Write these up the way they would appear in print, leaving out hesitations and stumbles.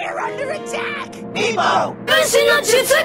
We're under attack! Meepo! 分身の術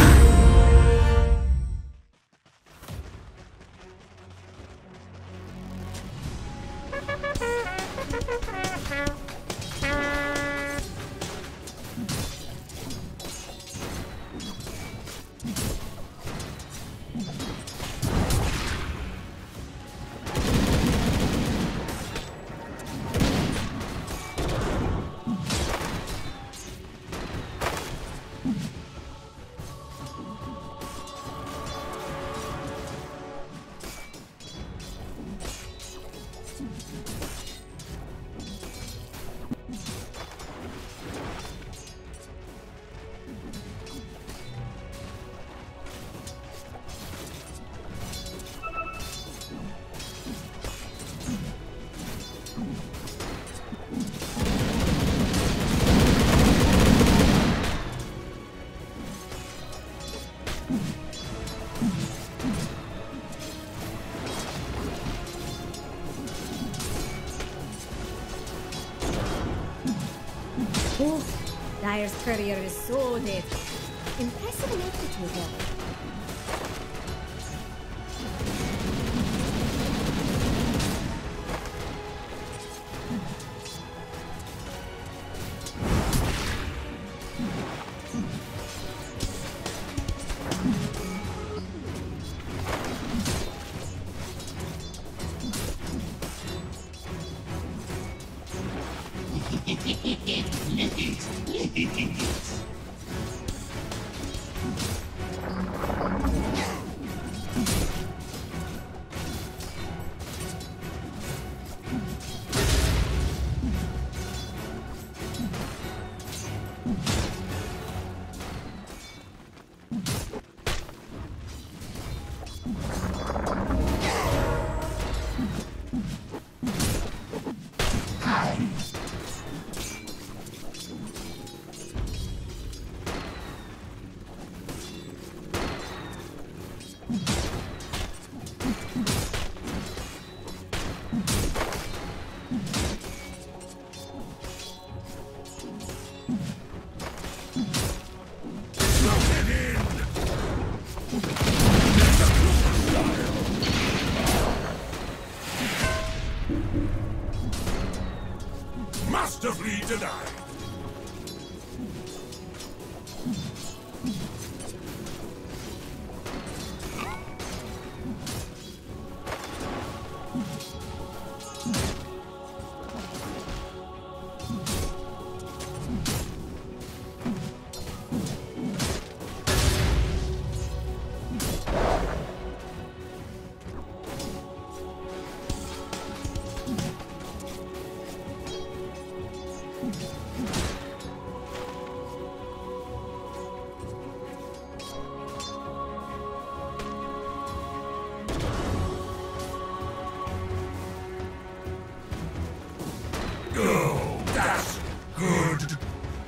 Dyer's career is so dead. Impressive aptitude level. Masterfully denied. Oh, that's good.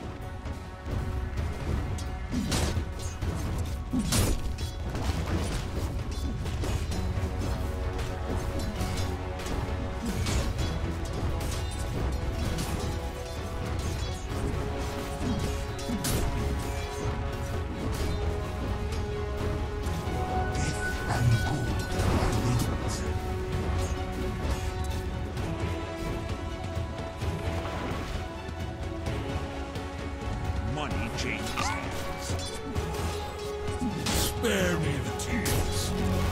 Money changes hands. Spare me the tears.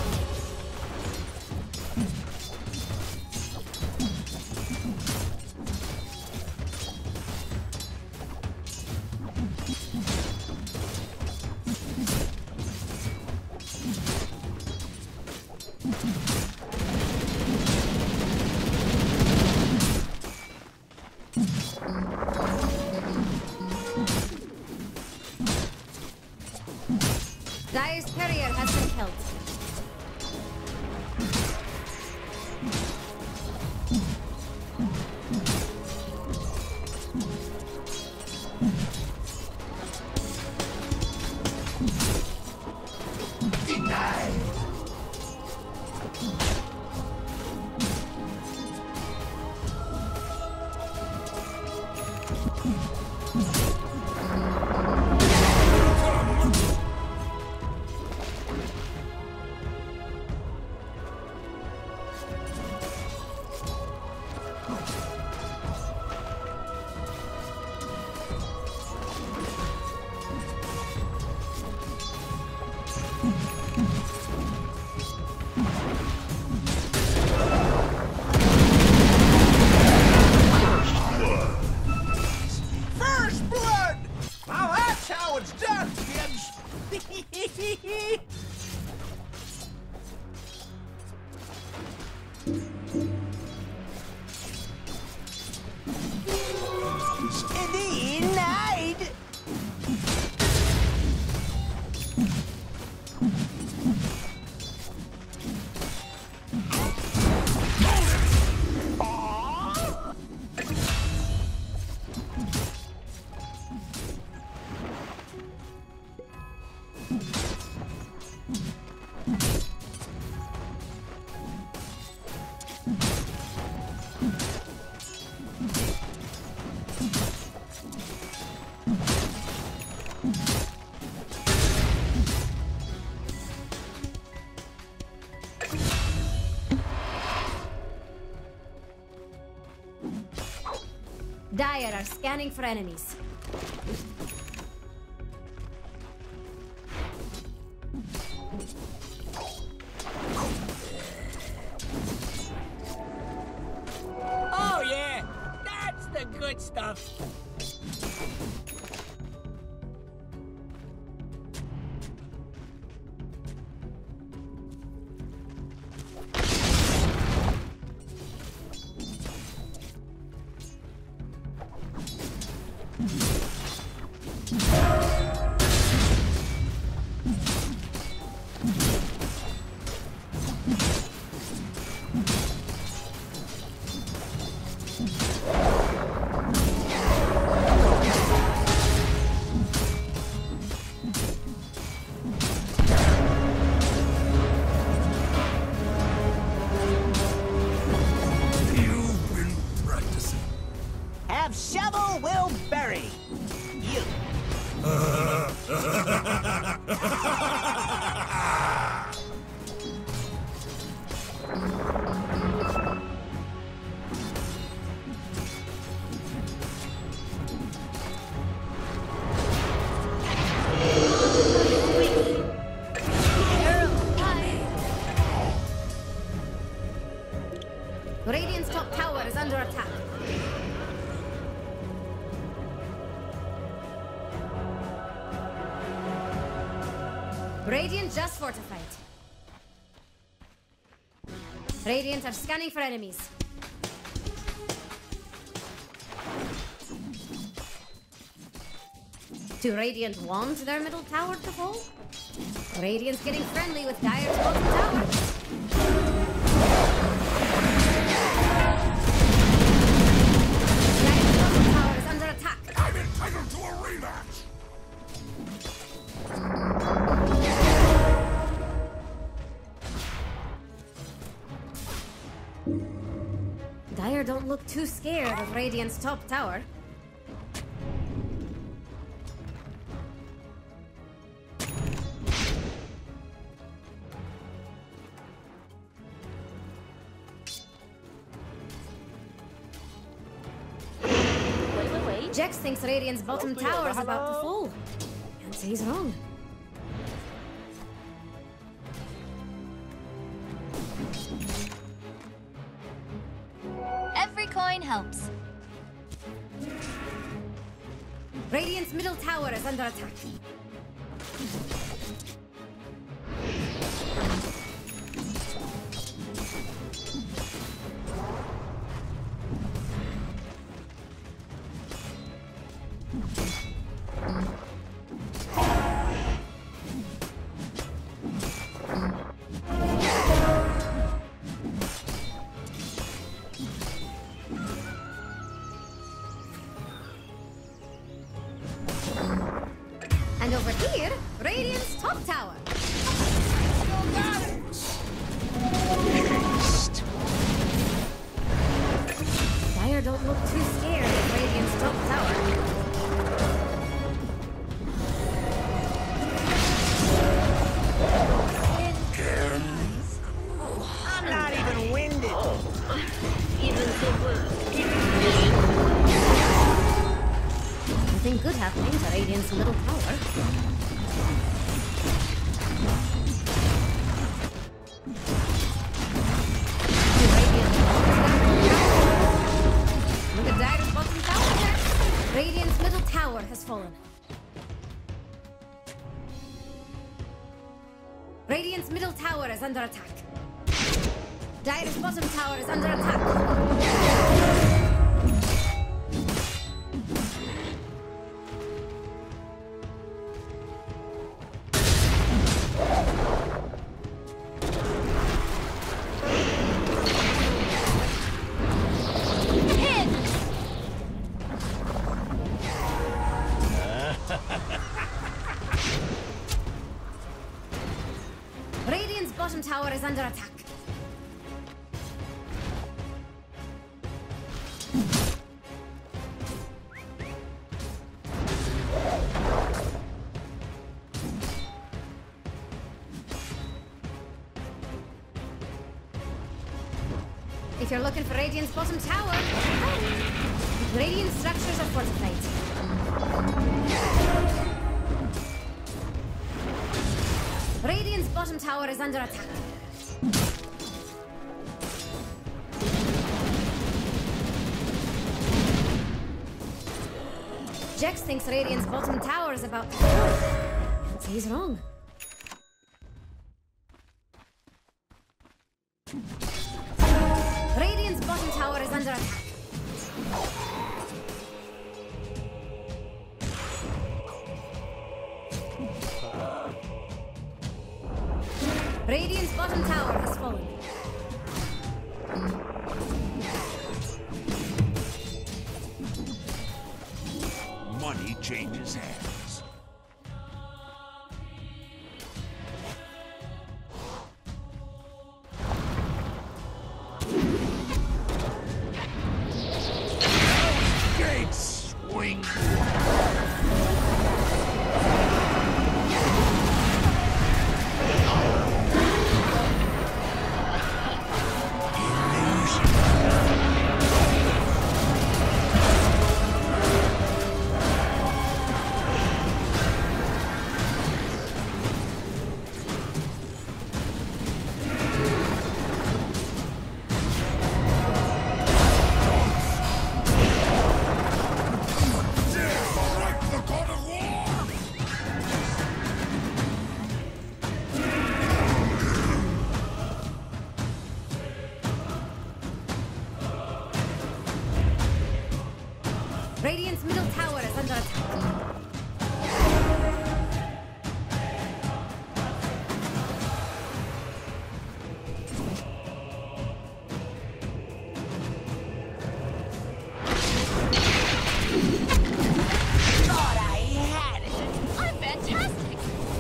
Dyer's courier has been killed. Denied! Dire are scanning for enemies. Oh yeah, that's the good stuff. You've been practicing. Have shovel will bury you. Radiant's top tower is under attack. Radiant just fortified. Radiant are scanning for enemies. Do Radiant want their middle tower to fall? Radiant's getting friendly with Dire's bottom tower. Dire's bottom tower is under attack. I'm entitled to a rematch. Dire don't look too scared of Radiant's top tower. Wait. Jax thinks Radiant's bottom tower is about to fall. Can't say he's wrong. Every coin helps. Radiant's middle tower is under attack. And over here, Radiant's top tower. Dire don't look too scared of Radiant's top tower. I'm not even winded. Nothing good happening to Radiant's middle tower. Look at Dire's bottom tower there. Radiant's middle tower has fallen. Radiant's middle tower is under attack. Dire's bottom tower is under attack. tower is under attack. If you're looking for Radiant's bottom tower, Radiant structures are fortified. Radiant's bottom tower is under attack. Jax thinks Radiant's bottom tower is about to fall. And he's wrong. Radiant's bottom tower is under attack. Radiant's bottom tower has fallen. Money changes hands. Gates swing. Radiant's middle tower is under attack. Thought I had it. I'm fantastic.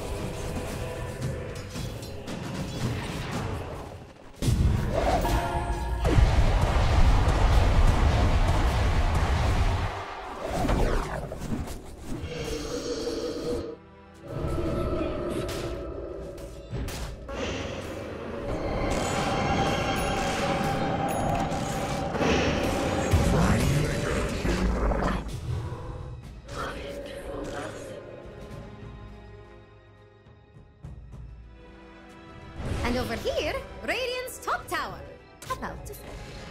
And over here, Radiant's top tower. About to fall.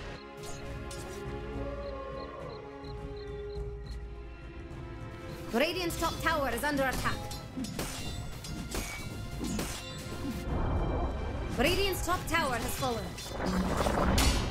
Radiant's top tower is under attack. Radiant's top tower has fallen.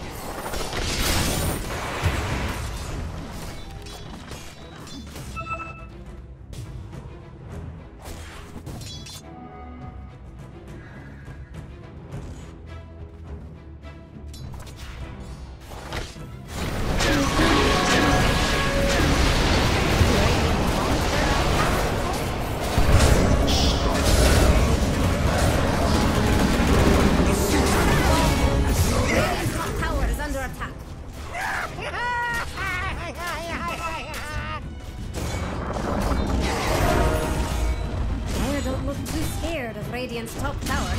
Radiant's top tower is under attack. Fire don't look too scared of Radiant's top tower.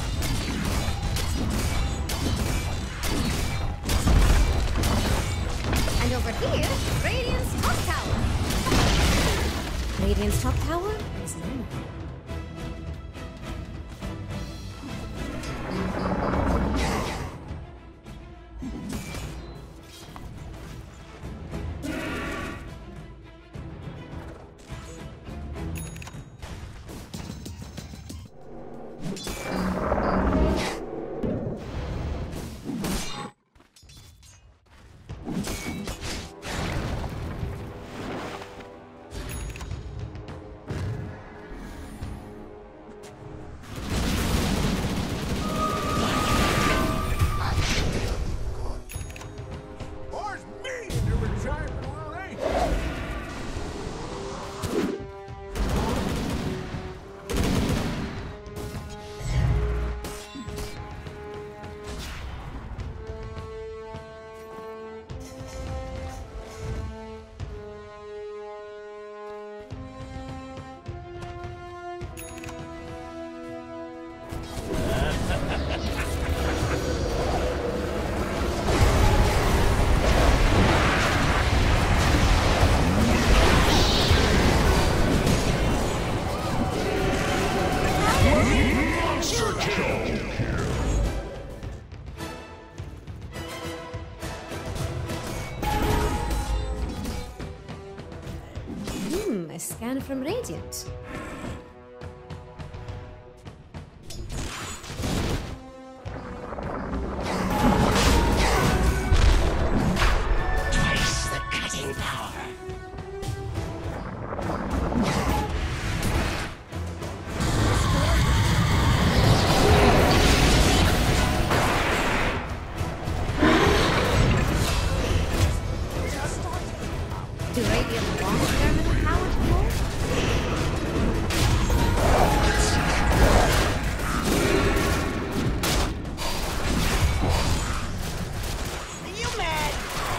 And over here, Radiant's top tower. Radiant's top tower is no more. A scan from Radiant. Twice the cutting power. Do Radiant want their middle tower to fall? Are you mad?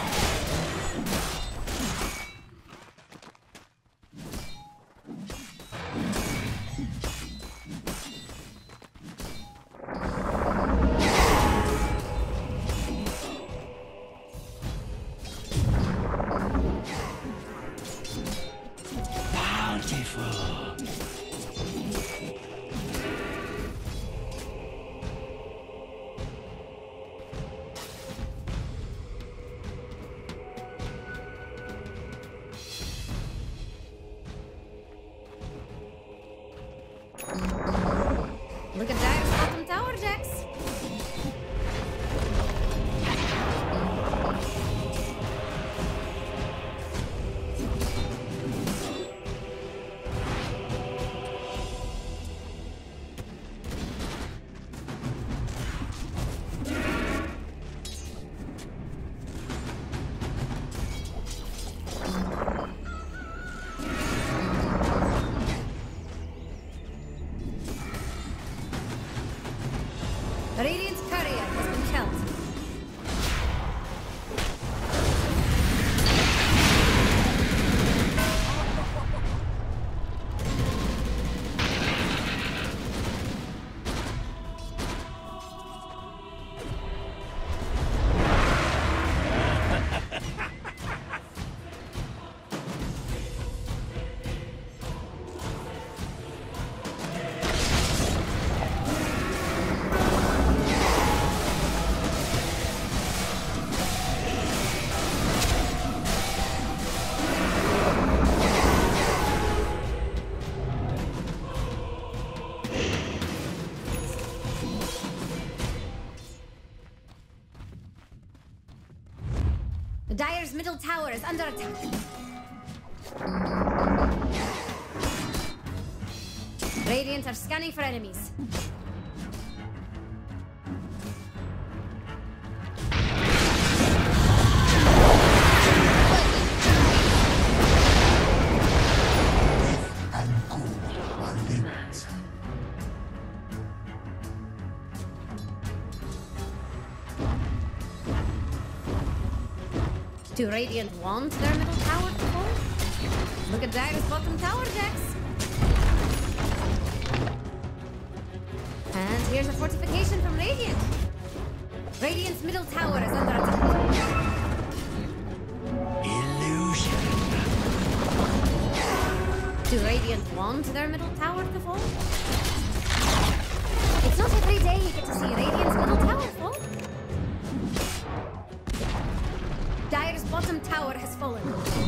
Bountiful. Look at Dire's bottom tower, Jax. Radiant's courier has been killed. Dire's middle tower is under attack. Radiant are scanning for enemies. And cool are limits. Do Radiant want their middle tower to fall? Look at Dire's bottom tower, Jax. And here's a fortification from Radiant. Radiant's middle tower is under attack. Illusion. Do Radiant want their middle tower to fall? It's not every day you get to see Radiant's middle tower fall. Dire's bottom tower has fallen.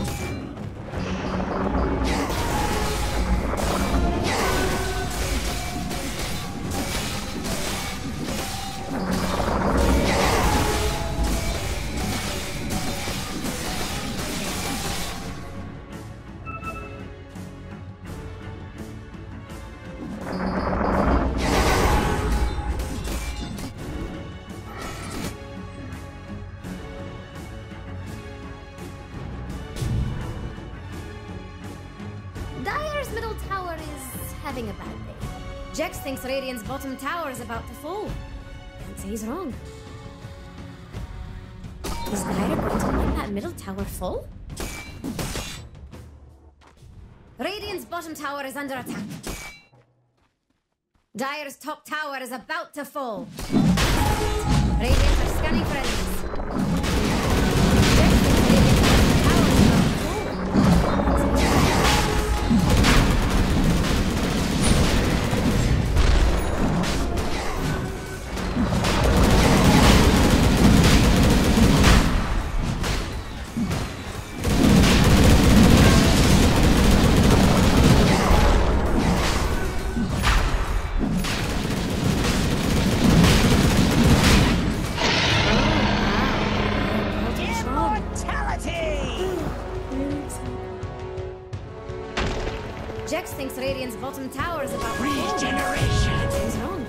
Dire's middle tower is having a bad day. Jax thinks Radiant's bottom tower is about to fall. Can't say he's wrong. Is Dire going to let that middle tower fall? Radiant's bottom tower is under attack. Dire's top tower is about to fall. Radiant are scanning for enemies. Jax thinks Radiant's bottom tower is about to fall. Jex thinks Radiant's bottom tower is about to fall. Regeneration. He's wrong.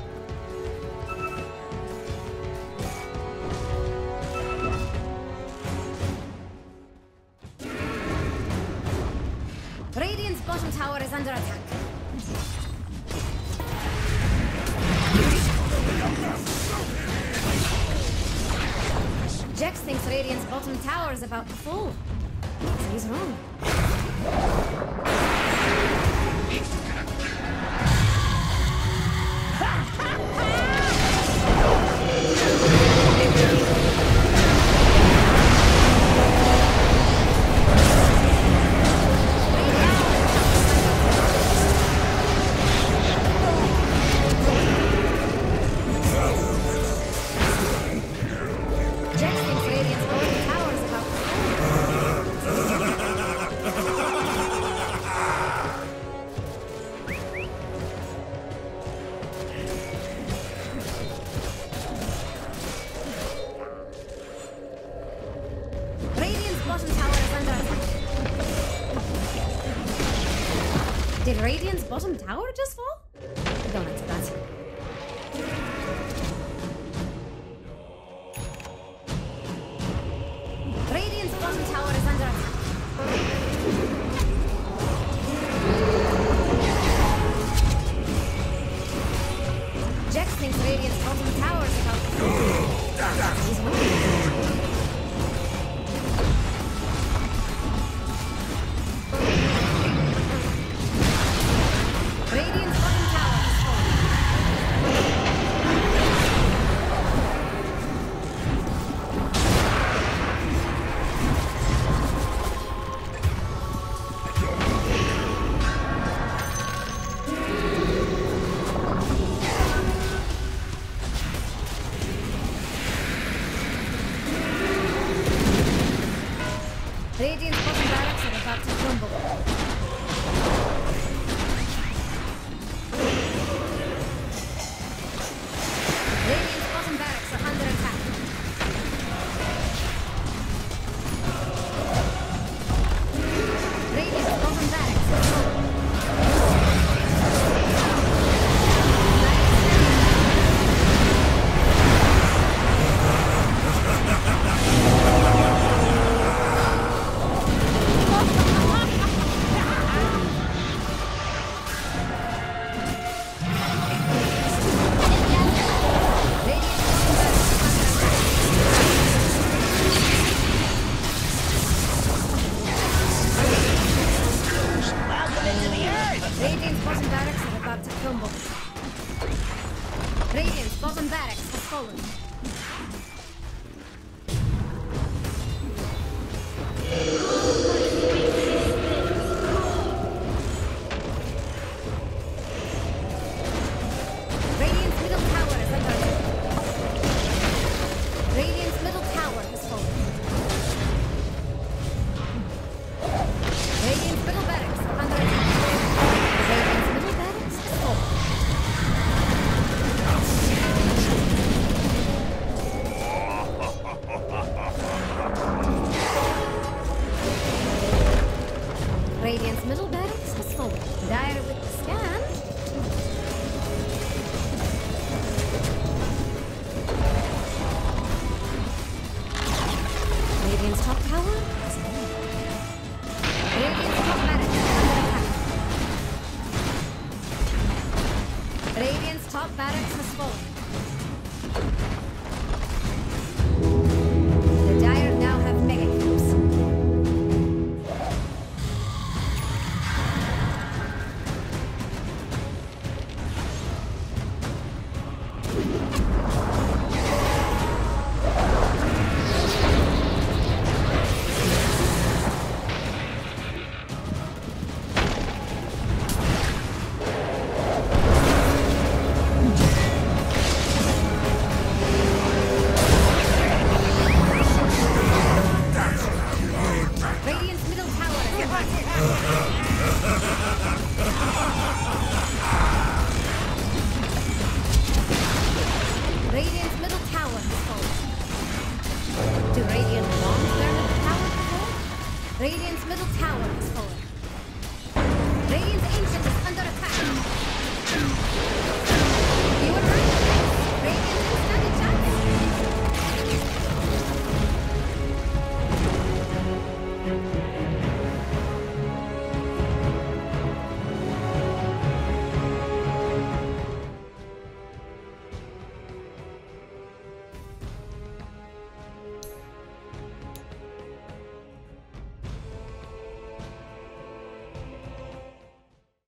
Radiant's bottom tower is under attack. Jex thinks Radiant's bottom tower is about to fall. He's wrong. Did Radiant's bottom tower just fall? Don't answer that. Radiant's bottom tower is under attack. Jex thinks Radiant's bottom tower is about to fall. He's winning. Radiant's bottom tower has fallen. Radiant's bottom barracks are about to crumble. Radiant's bottom barracks are under attack. Radiant's bottom barracks are fallen. Radiant's bottom barracks are about to crumble. Radiant's bottom barracks has fallen. Radiant's middle tower is under attack. Radiant's middle tower has fallen. Radiant's middle barracks are under attack. Radiant's middle barracks has fallen. Radiant's middle barracks has fallen. Dire with the scan. Radiant's top tower